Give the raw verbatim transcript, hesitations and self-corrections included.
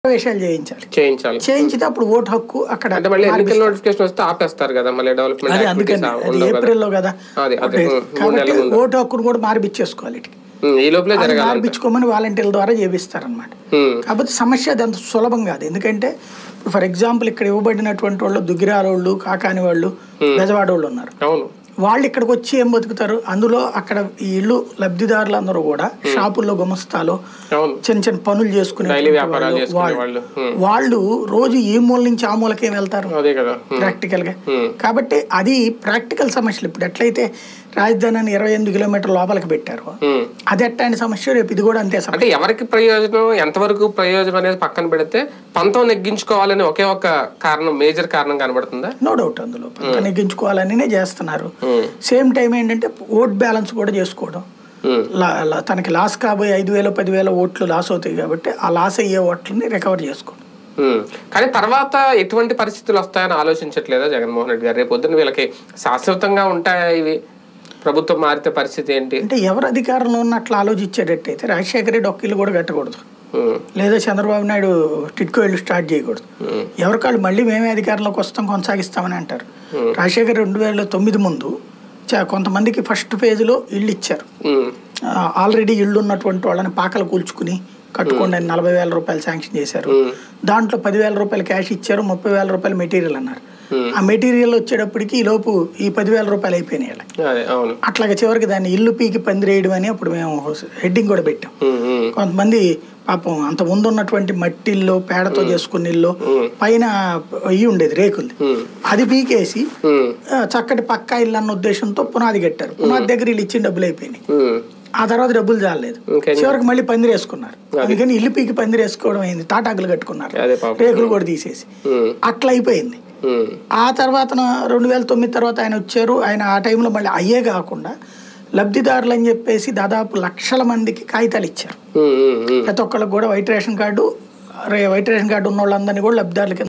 ప్రవేశాలు చేయించాలి చేయించాలి చేయించితే అప్పుడు ఓటు హక్కు అక్కడ అంటే మళ్ళీ ఎన్నికల నోటిఫికేషన్ వస్తే ఆపేస్తారు కదా మళ్ళీ డెవలప్మెంట్ అదే అందుకని అది ఏప్రిల్లో కదా కాబట్టి ఓటు హక్కును కూడా మార్పిచ్చేసుకోవాలి ఈ లోపలే జరగాలి మార్పించుకోమని వాలంటీర్ల ద్వారా చేపిస్తారనమాట. కాబట్టి సమస్య అది అంత సులభం కాదు. ఎందుకంటే ఫర్ ఎగ్జాంపుల్ ఇక్కడ ఇవ్వబడినటువంటి వాళ్ళు దుగ్గిరాల వాళ్ళు, కాకాని వాళ్ళు, బెజవాడ వాళ్ళు ఉన్నారు. వాళ్ళు ఇక్కడికి వచ్చి ఏం బతుకుతారు? అందులో అక్కడ ఈ ఇల్లు లబ్ధిదారులు అందరూ కూడా షాపుల్లో గుమస్తాలో చిన్న చిన్న పనులు చేసుకునే వాళ్ళు వాళ్ళు రోజు ఈ మూల నుంచి ఆ మూలకేం వెళ్తారు ప్రాక్టికల్ గా. కాబట్టి అది ప్రాక్టికల్ సమస్యలు. ఇప్పుడు ఎట్లయితే రాజధానిని ఇరవై ఎనిమిది కిలోమీటర్ లోపలికి పెట్టారు, అది ఎట్లాంటి సమస్య రేపు ఇది కూడా అంతే సమస్య. అంటే ఎవరికి ప్రయోజనం, ఎంతవరకు ప్రయోజనం అనేది పక్కన పెడితే పంతం నెగ్గించుకోవాలని ఒకే ఒక కారణం, మేజర్ కారణం కనబడుతుందా? నో డౌట్ అందులో పంతం నెగ్గించుకోవాలనే చేస్తున్నారు. సేమ్ టైం ఏంటంటే ఓట్ బ్యాలెన్స్ కూడా చేసుకోవడం. తనకి లాస్ కాబోయే ఐదు వేల పదివేల ఓట్లు లాస్ అవుతాయి కాబట్టి ఆ లాస్ అయ్యే ఓట్లని రికవర్ చేసుకోవడం. కానీ తర్వాత ఎటువంటి పరిస్థితులు వస్తాయని ఆలోచించట్లేదా జగన్మోహన్ రెడ్డి గారు? రేపు పొద్దున్న వీళ్ళకి శాశ్వతంగా ఉంటాయా ఇవి? ప్రభుత్వం మారితే పరిస్థితి ఏంటి అంటే ఎవరు అధికారంలో ఉన్న అట్లా ఆలోచించేటట్టయితే రాజశేఖర రెడ్డి ఒక్క ఇల్లు కూడా కట్టకూడదు, లేదా చంద్రబాబు నాయుడు టిట్కో ఇల్లు స్టార్ట్ చేయకూడదు. ఎవరికాళ్ళు మళ్ళీ మేమే అధికారంలోకి వస్తాం కొనసాగిస్తామని అంటారు. రాజశేఖర్ రెండు వేల తొమ్మిది ముందు కొంతమందికి ఫస్ట్ ఫేజ్లో ఇల్లు ఇచ్చారు. ఆల్రెడీ ఇళ్ళు ఉన్నటువంటి వాళ్ళని పాకలు కూల్చుకుని కట్టుకోండి అని నలభై వేల రూపాయలు శాంక్షన్ చేశారు. దాంట్లో పదివేల రూపాయలు క్యాష్ ఇచ్చారు, ముప్పై వేల రూపాయలు మెటీరియల్ అన్నారు. ఆ మెటీరియల్ వచ్చేటప్పటికి ఈ లోపు ఈ పదివేల రూపాయలు అయిపోయినాయి. అట్లాగే చివరికి దాన్ని ఇల్లు పీకి పందిరేయడం అని అప్పుడు మేము హెడ్డింగ్ కూడా పెట్టాం. కొంతమంది పాపం అంత ముందు ఉన్నటువంటి మట్టిల్లో పేడతో చేసుకున్న ఇల్లు పైన ఇవి ఉండేది రేకులు, అది పీకేసి చక్కటి పక్కా ఇల్లు అన్న ఉద్దేశంతో పునాది కట్టారు. పునాది దగ్గర వీళ్ళు ఇచ్చిన డబ్బులు అయిపోయినాయి. ఆ తర్వాత డబ్బులు చాలలేదు, చివరికి మళ్ళీ పందిరి వేసుకున్నారు. అందుకని ఇల్లు పీకి పందిరి వేసుకోవడం అయింది. తాటాకులు కట్టుకున్నారు, రేకులు కూడా తీసేసి అట్లా అయిపోయింది. ఆ తర్వాత రెండు వేల తొమ్మిది తర్వాత ఆయన వచ్చారు. ఆయన ఆ టైంలో మళ్ళీ అయ్యే కాకుండా లబ్ధిదారులు అని చెప్పేసి దాదాపు లక్షల మందికి కాగితాలు ఇచ్చారు. ప్రతి ఒక్కళ్ళకి కూడా white ration card white ration card ఉన్న వాళ్ళందరినీ కూడా లబ్ధిదారులకి